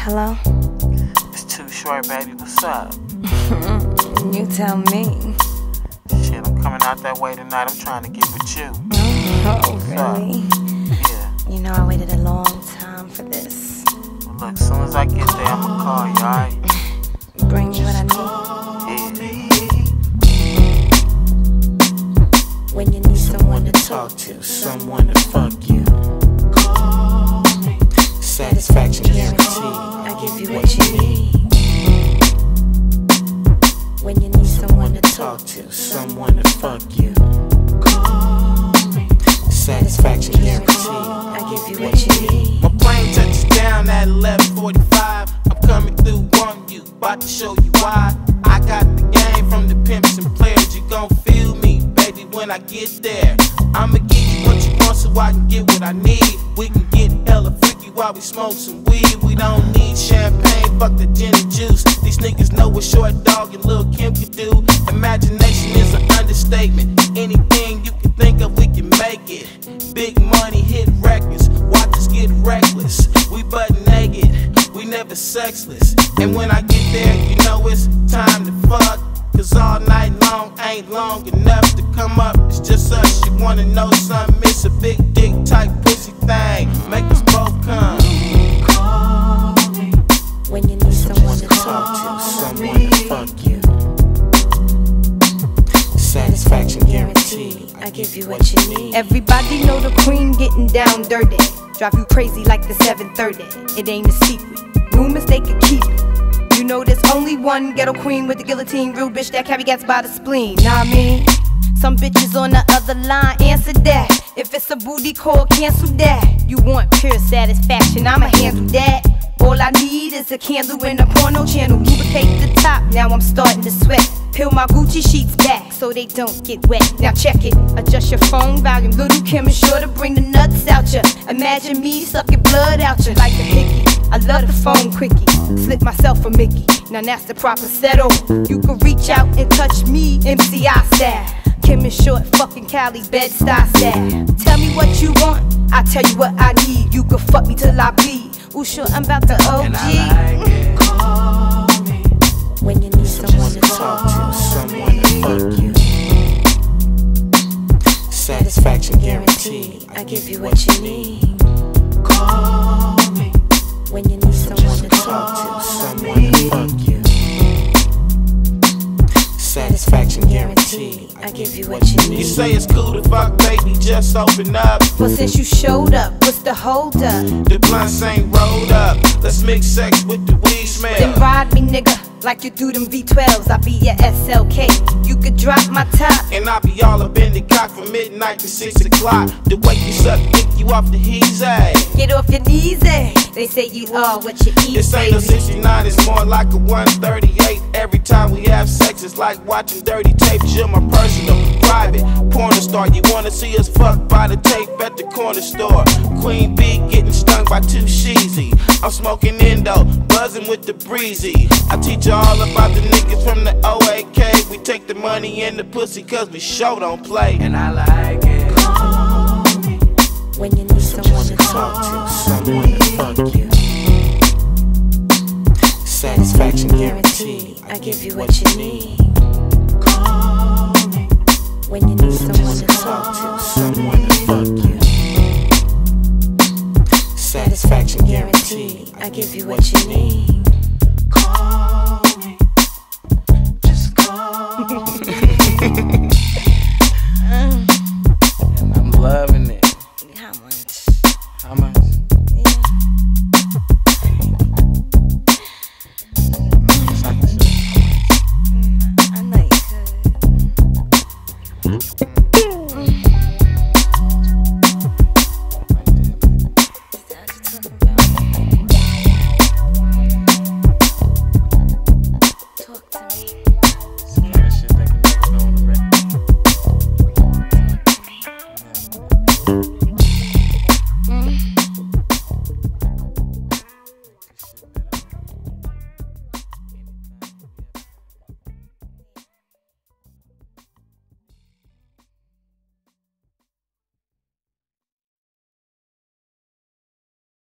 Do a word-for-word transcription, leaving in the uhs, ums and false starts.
Hello? It's too short, baby. What's up? You tell me. Shit, I'm coming out that way tonight. I'm trying to get with you. Oh, What's really? Up? Yeah. You know I waited a long time for this. Well, look, as soon as I get there, I'ma call you, alright? Bring me what I need. Yeah. When you need someone to Talk to, someone to fuck you. Satisfaction guaranteed. I give you what you need. When you need someone to Talk to, someone to fuck you. Satisfaction guaranteed. I give you what you need. My plane touches down at eleven forty-five. I'm coming through on you, about to show you why. I got the game from the pimps and players. You gon' feel me, baby, when I get there. I'ma give you what you want so I can get what I need. We can get hella freaky while we smoke some weed. We don't need champagne, fuck the gin and juice. These niggas know what Short Dog and Lil Kim can do. Imagination is an understatement. Anything you can think of, we can make it. Big money, hit records, watch us get reckless. We butt naked, we never sexless. And when I get there, you know it's time to fuck. Cause all night long ain't long enough to come up. It's just us, you wanna know something? It's a big dick type pussy thing. Make us both come. Call me when you need someone to talk to, someone to fuck you. Satisfaction guaranteed. I give you what you need. Everybody know the queen getting down dirty. Drive you crazy like the seven thirty. It ain't a secret. Rumors they could keep it. You know there's only one ghetto queen with the guillotine. Real bitch that carry gats by the spleen. Nah, I mean, some bitches on the other line answer that. If it's a booty call, cancel that. You want pure satisfaction, I'ma handle that. All I need is a candle and a porno channel. Lubricate the top, now I'm starting to sweat. Peel my Gucci sheets back so they don't get wet. Now check it, adjust your phone volume. Lil Kim is sure to bring the nuts out ya. Imagine me sucking blood out ya like a hickey. I love the phone quickie, slip myself a Mickey. Now that's the proper settle. You can reach out and touch me, M C I style. Kim is short, fucking Cali, Bed-Stuy style. Tell me what you want, I tell you what I need. You can fuck me till I bleed. Ooh, sure, I'm about the O G. And I like it. Call me when you need someone to talk to, someone to fuck you. Satisfaction guaranteed. I give you what you need. Call me when you need someone to talk to, someone to fuck you. Satisfaction guaranteed. I give you what you need. You say it's cool to fuck, baby, just open up. Well, since you showed up, what's the hold up? The blunts ain't rolled up. Let's mix sex with the weed smell. Then ride me, nigga, like you do them V twelves. I be your S L K. You could drop my top, and I be all up in the cock from midnight to six o'clock. The way you suck, kick you off the he's a. Get off your knees, eh? They say you are what you eat. This ain't no sixty-nine, it's more like a one thirty-eight. Every time we have sex, it's like watching dirty tapes. You're my personal, private porn star. You wanna see us fuck by the tape at the corner store. Queen B getting stung by two sheezy. I'm smoking Indo, buzzing with the breezy. I teach you all about the niggas from the O A K. We take the money and the pussy cause we show don't play. And I like it. Call me when you need someone to talk to, someone to fuck you. Satisfaction guaranteed. I give you what you need. Call me when you need someone to talk to, someone to fuck you. Satisfaction guaranteed. I give you what you need. Call me, just call me. And I'm loving it. How much? How much?